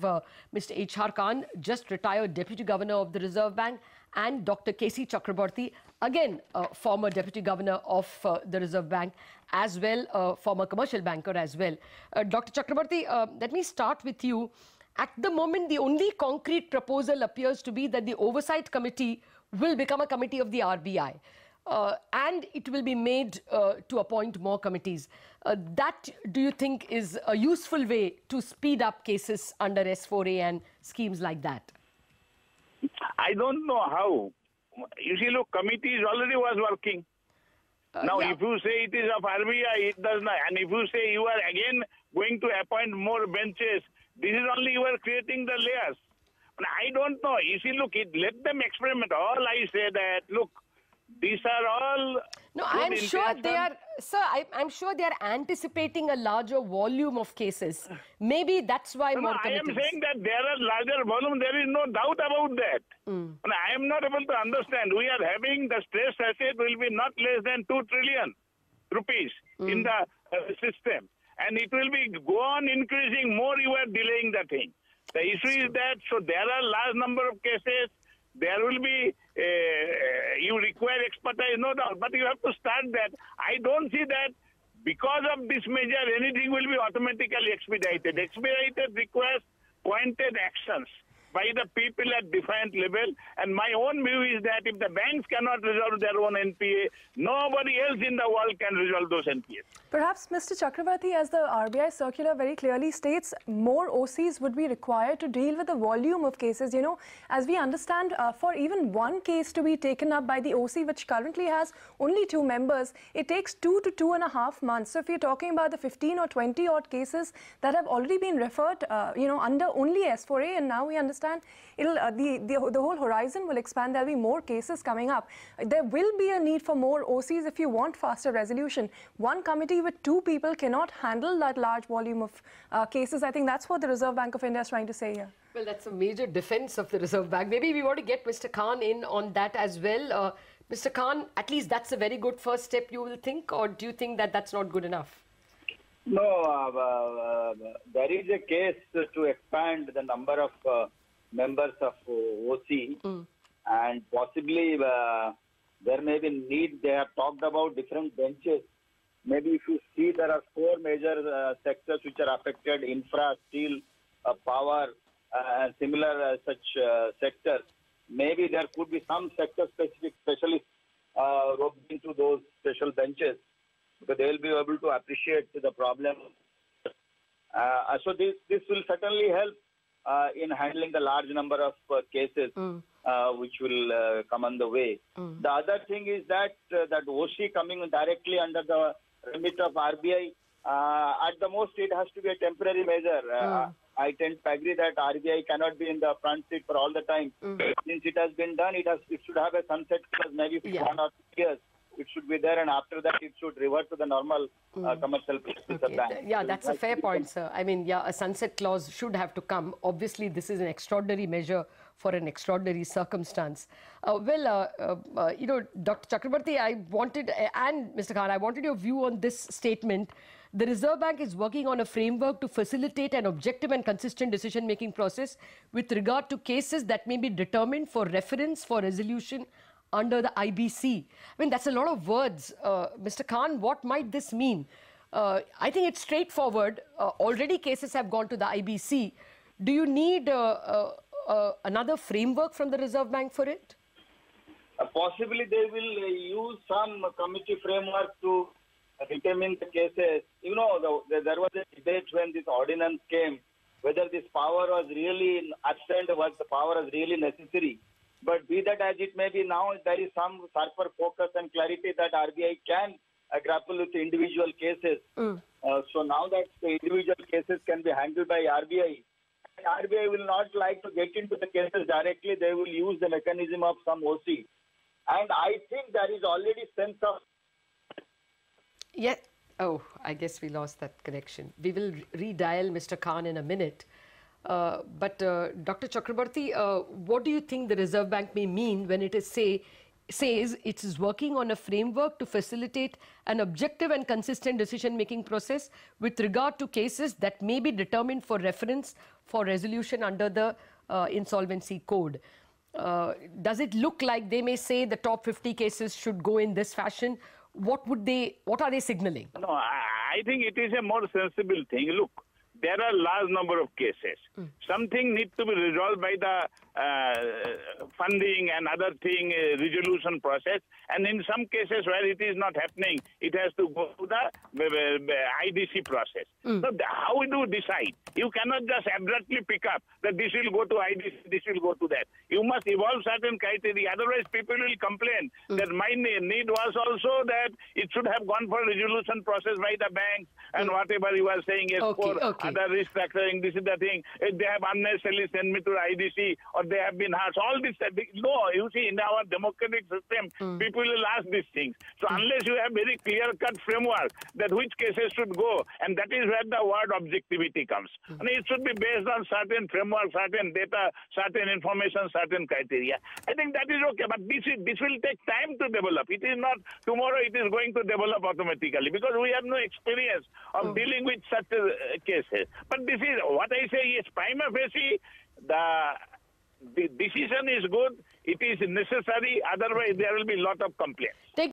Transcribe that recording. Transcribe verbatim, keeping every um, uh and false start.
have uh, Mister H R Khan, just retired Deputy Governor of the Reserve Bank, and Doctor K C Chakrabarty, again uh, former Deputy Governor of uh, the Reserve Bank, as well uh, former commercial banker as well. Uh, Doctor Chakrabarty, uh, let me start with you. At the moment, the only concrete proposal appears to be that the Oversight Committee will become a committee of the R B I. Uh, and it will be made uh, to appoint more committees. Uh, that, do you think, is a useful way to speed up cases under S four A and schemes like that? I don't know how. You see, look, committees already was working. Uh, now, yeah. if you say it is of R B I, it does not. And if you say you are again going to appoint more benches, this is only you are creating the layers. But I don't know. You see, look, it, let them experiment. All I say that, look, these are all... No, I'm sure they are... Sir, I, I'm sure they are anticipating a larger volume of cases. Maybe that's why no, more no, committees... I am saying that there are larger volume. There is no doubt about that. Mm. And I am not able to understand. We are having the stress asset will be not less than two trillion rupees mm. in the uh, system. And it will be go on increasing. More you are delaying the thing. The issue is that, so there are large number of cases. There will be, uh, you require expertise, no doubt, but you have to start that. I don't see that because of this measure, anything will be automatically expedited. Expedited requires pointed actions by the people at defined level. And my own view is that if the banks cannot resolve their own N P A, nobody else in the world can resolve those N P As. Perhaps, Mister Chakrabarty, as the R B I circular very clearly states, more O Cs would be required to deal with the volume of cases. You know, as we understand, uh, for even one case to be taken up by the O C, which currently has only two members, it takes two to two and a half months. So if you're talking about the fifteen or twenty odd cases that have already been referred, uh, you know, under only S four A, and now we understand it'll, uh, the, the, the whole horizon will expand. There'll be more cases coming up. There will be a need for more O Cs if you want faster resolution. One committee with two people cannot handle that large volume of uh, cases. I think that's what the Reserve Bank of India is trying to say here. Well, that's a major defense of the Reserve Bank. Maybe we want to get Mister Khan in on that as well. Uh, Mister Khan, at least that's a very good first step, you will think, or do you think that that's not good enough? No, uh, uh, there is a case to expand the number of uh, members of O C, mm. and possibly uh, there may be need. They have talked about different benches. Maybe if you see, there are four major uh, sectors which are affected: infra, steel, uh, power, uh, and similar uh, such uh, sectors. Maybe there could be some sector-specific specialists uh, roped into those special benches, because they will be able to appreciate the problem. Uh, so this this will certainly help uh, in handling the large number of uh, cases mm. uh, which will uh, come on the way. Mm. The other thing is that uh, that O C coming directly under the remit of R B I, uh, at the most it has to be a temporary measure. Uh, mm. I tend to agree that R B I cannot be in the front seat for all the time. Mm. Since it has been done, it has it should have a sunset clause maybe for yeah. one or two years. It should be there, and after that, it should revert to the normal mm. uh, commercial practice okay. of bank. Yeah, that's a fair point, sir. I mean, yeah, a sunset clause should have to come. Obviously, this is an extraordinary measure for an extraordinary circumstance. Uh, well, uh, uh, uh, you know, Doctor Chakrabarty, I wanted, uh, and Mister Khan, I wanted your view on this statement. The Reserve Bank is working on a framework to facilitate an objective and consistent decision-making process with regard to cases that may be determined for reference for resolution under the I B C. I mean, that's a lot of words. Uh, Mister Khan, what might this mean? Uh, I think it's straightforward. Uh, already cases have gone to the I B C. Do you need uh, uh, uh, another framework from the Reserve Bank for it? Uh, possibly they will uh, use some committee framework to determine the cases. You know, the, the, there was a debate when this ordinance came, whether this power was really absent, was the power was really necessary. But be that as it may be, now there is some sharper focus and clarity that R B I can uh, grapple with individual cases. Mm. Uh, so now that the individual cases can be handled by R B I, and R B I will not like to get into the cases directly. They will use the mechanism of some O C. And I think there is already sense of... Yeah. Oh, I guess we lost that connection. We will redial Mister Khan in a minute. Uh, but uh, Doctor Chakrabarty, uh, what do you think the Reserve Bank may mean when it is, say, says it is working on a framework to facilitate an objective and consistent decision-making process with regard to cases that may be determined for reference for resolution under the uh, insolvency code. Uh, does it look like they may say the top fifty cases should go in this fashion? What would they, what are they signaling? No, I, I think it is a more sensible thing. Look, there are large number of cases. Mm. Something needs to be resolved by the uh, funding and other thing uh, resolution process. And in some cases where it is not happening, it has to go to the uh, I D C process. Mm. So the, how do you decide? You cannot just abruptly pick up that this will go to I D C, this will go to that. You must evolve certain criteria. Otherwise, people will complain mm. that my need was also that it should have gone for resolution process by the banks and mm. whatever you are saying is okay, for okay. other restructuring. This is the thing. If they have unnecessarily sent me to I D C or they have been harsh, all this. No, you see, in our democratic system, mm. people will ask these things. So mm. unless you have very clear-cut framework that which cases should go, and that is where the word objectivity comes. Mm. And it should be based on certain framework, certain data, certain information, certain criteria. I think that is okay, but this is, this will take time to develop. It is not tomorrow it is going to develop automatically because we have no experience of mm. dealing with such uh, cases. But this is what I say is prima facie, the, the decision is good, it is necessary, otherwise there will be a lot of complaints. Take